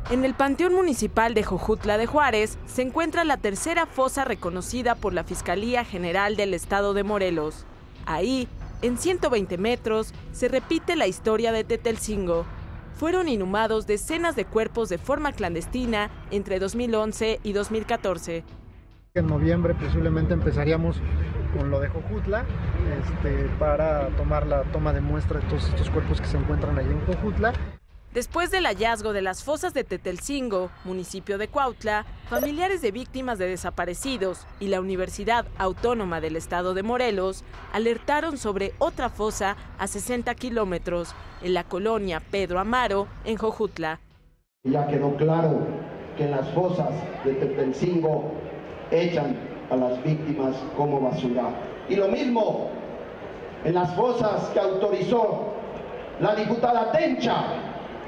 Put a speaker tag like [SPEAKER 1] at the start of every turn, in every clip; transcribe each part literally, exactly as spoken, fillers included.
[SPEAKER 1] En el Panteón Municipal de Jojutla de Juárez se encuentra la tercera fosa reconocida por la Fiscalía General del Estado de Morelos. Ahí, en ciento veinte metros, se repite la historia de Tetelcingo. Fueron inhumados decenas de cuerpos de forma clandestina entre dos mil once y dos mil catorce.
[SPEAKER 2] En noviembre posiblemente empezaríamos con lo de Jojutla este, para tomar la toma de muestra de todos estos cuerpos que se encuentran allí en Jojutla.
[SPEAKER 1] Después del hallazgo de las fosas de Tetelcingo, municipio de Cuautla, familiares de víctimas de desaparecidos y la Universidad Autónoma del Estado de Morelos alertaron sobre otra fosa a sesenta kilómetros, en la colonia Pedro Amaro, en Jojutla.
[SPEAKER 3] Ya quedó claro que en las fosas de Tetelcingo echan a las víctimas como basura. Y lo mismo en las fosas que autorizó la diputada Tencha,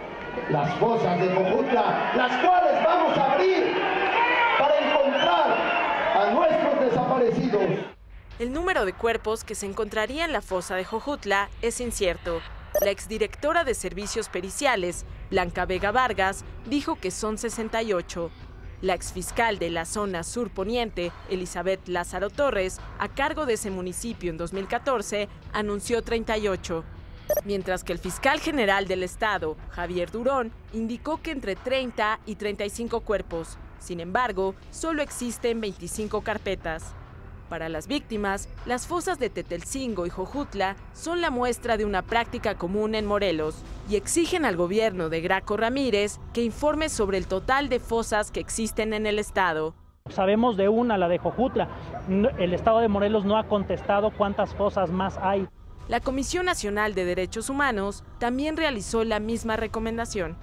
[SPEAKER 3] las fosas de Jojutla, las cuales vamos a abrir para encontrar a nuestros desaparecidos.
[SPEAKER 1] El número de cuerpos que se encontraría en la fosa de Jojutla es incierto. La exdirectora de Servicios Periciales, Blanca Vega Vargas, dijo que son sesenta y ocho. La exfiscal de la zona sur poniente, Elizabeth Lázaro Torres, a cargo de ese municipio en dos mil catorce, anunció treinta y ocho. Mientras que el fiscal general del estado, Javier Durón, indicó que entre treinta y treinta y cinco cuerpos. Sin embargo, solo existen veinticinco carpetas. Para las víctimas, las fosas de Tetelcingo y Jojutla son la muestra de una práctica común en Morelos y exigen al gobierno de Graco Ramírez que informe sobre el total de fosas que existen en el estado.
[SPEAKER 4] Sabemos de una, la de Jojutla. El estado de Morelos no ha contestado cuántas fosas más hay.
[SPEAKER 1] La Comisión Nacional de Derechos Humanos también realizó la misma recomendación.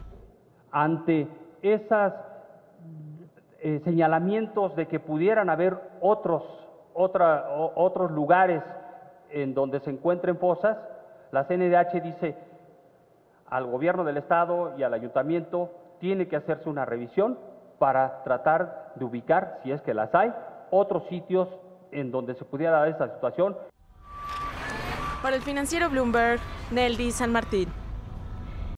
[SPEAKER 5] Ante esos eh, señalamientos de que pudieran haber otros, otra, o, otros lugares en donde se encuentren fosas, la C N D H dice al gobierno del estado y al ayuntamiento tiene que hacerse una revisión para tratar de ubicar, si es que las hay, otros sitios en donde se pudiera dar esa situación.
[SPEAKER 1] Para el financiero Bloomberg, Neldy San Martín.